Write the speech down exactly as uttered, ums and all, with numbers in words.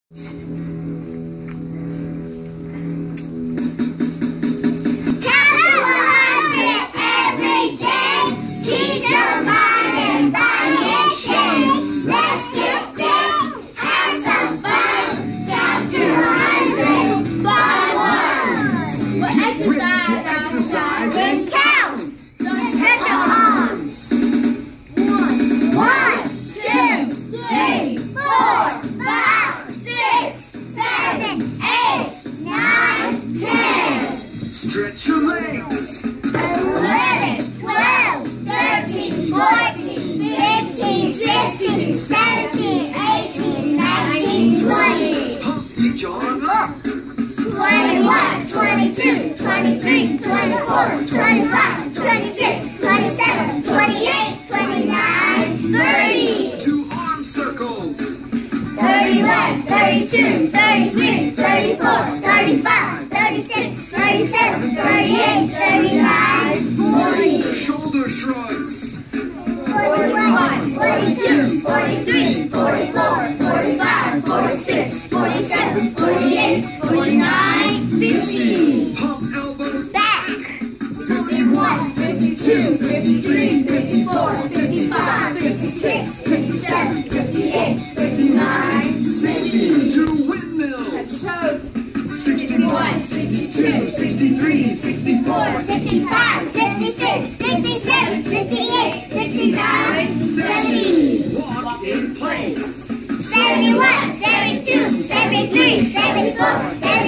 Exercise and count. So stretch your arms. One, one, two, three, four, five, six, seven, eight, nine, ten. Stretch your legs. Eleven, twelve, thirteen, fourteen, fifteen, sixteen, seventeen, eighteen, nineteen, twenty. Pump each arm up. Twenty-one, twenty-two, twenty-three, twenty-four, twenty-five, twenty-six, twenty-seven, twenty-eight, twenty-nine, thirty. Two arm circles. thirty-one, thirty-two, thirty-three, thirty-four, thirty-five, thirty-six, thirty-seven, thirty-eight, thirty-nine, forty. Shoulder shrugs. forty-one, forty-two, forty-three, forty-four, forty-five, forty-six, forty-seven, forty-eight, forty-nine, fifty. Pump elbows Back. fifty-one, fifty-two, fifty-three, fifty-four, fifty-five, fifty-six, fifty-seven, fifty-eight, fifty-nine, sixty. Two windmills. sixty-one, sixty-two, sixty-three, sixty-four, sixty-five, sixty-six, sixty-seven, sixty-eight, sixty-nine, seventy. Walk in place. seventy-one, seventy-two, seventy-three, seventy-four, seventy-five.